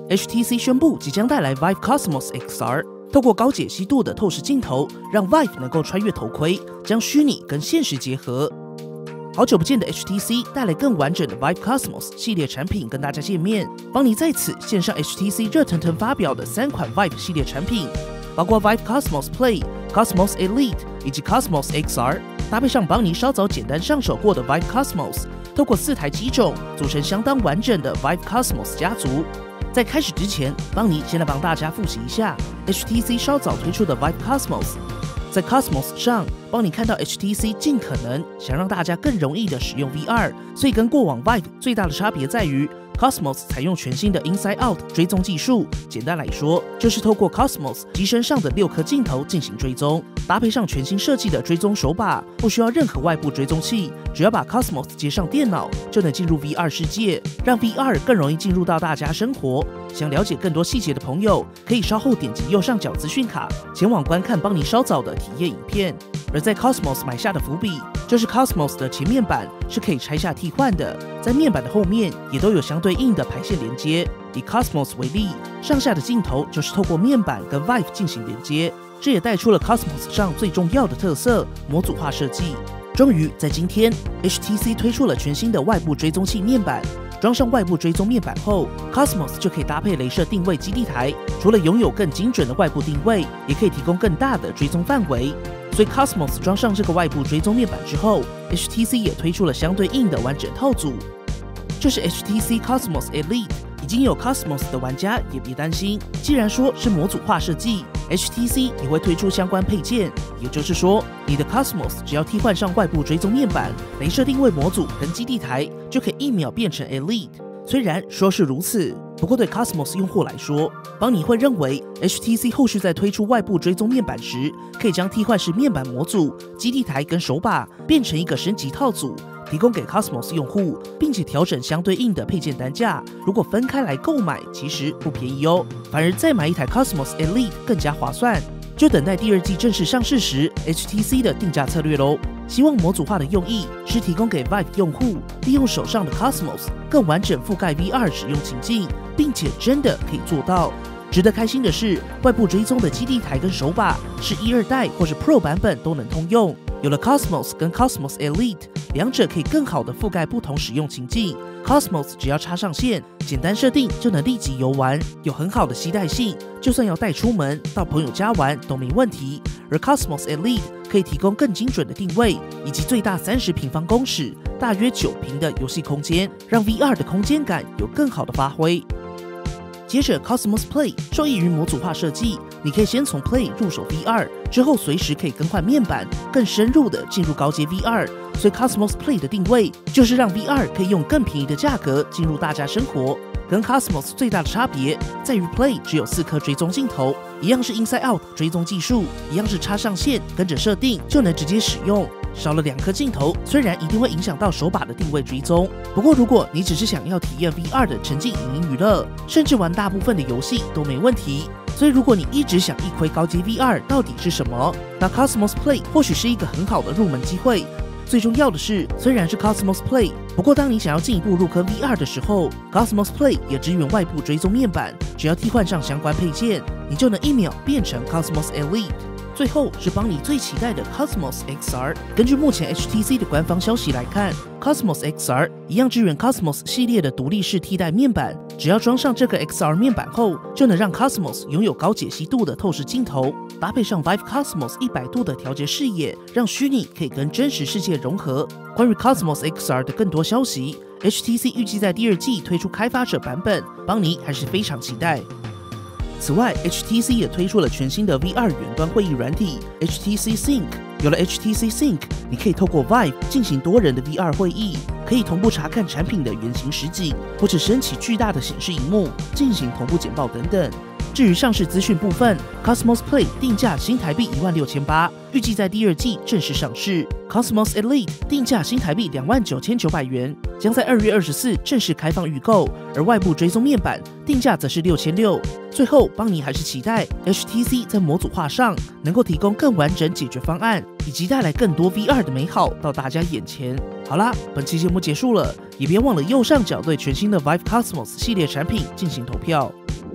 HTC 宣布即将带来 Vive Cosmos XR， 透过高解析度的透视镜头，让 Vive 能够穿越头盔，将虚拟跟现实结合。好久不见的 HTC 带来更完整的 Vive Cosmos 系列产品跟大家见面，帮你在此献上 HTC 热腾腾发表的3款 Vive 系列产品，包括 Vive Cosmos Play、Cosmos Elite 以及 Cosmos XR， 搭配上帮你稍早简单上手过的 Vive Cosmos， 透过4台机种组成相当完整的 Vive Cosmos 家族。在开始之前，邦尼先来帮大家复习一下 HTC 稍早推出的 Vive Cosmos。在 Cosmos 上，帮你看到 HTC 尽可能想让大家更容易的使用 VR， 所以跟过往 Vive 最大的差别在于 Cosmos 采用全新的 Inside Out 追踪技术，简单来说，就是透过 Cosmos 机身上的6颗镜头进行追踪，搭配上全新设计的追踪手把，不需要任何外部追踪器，只要把 Cosmos 接上电脑，就能进入 VR 世界，让 VR 更容易进入到大家生活。想了解更多细节的朋友，可以稍后点击右上角资讯卡，前往观看邦尼稍早的体验影片。而在 Cosmos 埋下的伏笔，就是 Cosmos 的前面板是可以拆下替换的，在面板的后面也都有相对应的排线连接。以 Cosmos 为例，上下的镜头就是透过面板跟 Vive 进行连接，这也带出了 Cosmos 上最重要的特色——模组化设计。终于在今天 ，HTC 推出了全新的外部追踪器面板。装上外部追踪面板后 ，Cosmos 就可以搭配雷射定位基地台，除了拥有更精准的外部定位，也可以提供更大的追踪范围。所以 Cosmos 装上这个外部追踪面板之后 ，HTC 也推出了相对应的完整套组，这是 HTC Cosmos Elite。已经有 Cosmos 的玩家也别担心，既然说是模组化设计 ，HTC 也会推出相关配件，也就是说，你的 Cosmos 只要替换上外部追踪面板、雷射定位模组跟基地台，就可以1秒变成 Elite。虽然说是如此，不过对 Cosmos 用户来说，邦尼会认为 HTC 后续在推出外部追踪面板时，可以将替换式面板模组、基地台跟手把变成一个升级套组，提供给 Cosmos 用户，并且调整相对应的配件单价。如果分开来购买，其实不便宜哦，反而再买一台 Cosmos Elite 更加划算。就等待第2季正式上市时 ，HTC 的定价策略咯。希望模组化的用意是提供给 Vive 用户，利用手上的 Cosmos 更完整覆盖 VR 使用情境，并且真的可以做到。值得开心的是，外部追踪的基地台跟手把是1、2代或是 Pro 版本都能通用。有了 Cosmos 跟 Cosmos Elite， 两者可以更好的覆盖不同使用情境。Cosmos 只要插上线，简单设定就能立即游玩，有很好的携带性，就算要带出门到朋友家玩都没问题。而 Cosmos Elite 可以提供更精准的定位，以及最大30平方公尺、大约9平的游戏空间，让 VR 的空间感有更好的发挥。接着 Cosmos Play 受益于模组化设计，你可以先从 Play 入手 VR， 之后随时可以更换面板，更深入的进入高阶 VR。所以 Cosmos Play 的定位就是让 VR 可以用更便宜的价格进入大家生活。跟 Cosmos 最大的差别在于 Play 只有4颗追踪镜头，一样是 Inside Out 追踪技术，一样是插上线跟着设定就能直接使用。少了2颗镜头，虽然一定会影响到手把的定位追踪，不过如果你只是想要体验 VR 的沉浸影音娱乐，甚至玩大部分的游戏都没问题。所以如果你一直想一窥高阶 VR 到底是什么，那 Cosmos Play 或许是一个很好的入门机会。最重要的是，虽然是 Cosmos Play， 不过当你想要进一步入坑 VR 的时候 ，Cosmos Play 也支援外部追踪面板，只要替换上相关配件，你就能1秒变成 Cosmos Elite。最后是邦尼最期待的 Cosmos XR。根据目前 HTC 的官方消息来看 ，Cosmos XR 一样支援 Cosmos 系列的独立式替代面板，只要装上这个 XR 面板后，就能让 Cosmos 拥有高解析度的透视镜头，搭配上 Vive Cosmos 100度的调节视野，让虚拟可以跟真实世界融合。关于 Cosmos XR 的更多消息 ，HTC 预计在第2季推出开发者版本，邦尼还是非常期待。此外 ，HTC 也推出了全新的 VR 远端会议软体 HTC Sync。有了 HTC Sync， 你可以透过 Vive 进行多人的 VR 会议，可以同步查看产品的原型实景，或者升起巨大的显示萤幕，进行同步简报等等。至于上市资讯部分 ，Cosmos Play 定价新台币16800，预计在第2季正式上市。Cosmos Elite 定价新台币29900元，将在2月24正式开放预购，而外部追踪面板定价则是6600。最后，邦尼还是期待 HTC 在模组化上能够提供更完整解决方案，以及带来更多 VR 的美好到大家眼前。好啦，本期节目结束了，也别忘了右上角对全新的 Vive Cosmos 系列产品进行投票。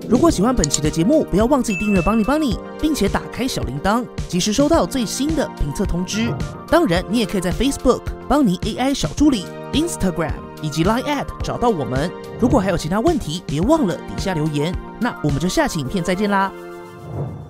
如果喜欢本期的节目，不要忘记订阅邦尼，并且打开小铃铛，及时收到最新的评测通知。当然，你也可以在 Facebook 邦尼 AI 小助理、Instagram 以及 Line@ 找到我们。如果还有其他问题，别忘了底下留言。那我们就下期影片再见啦！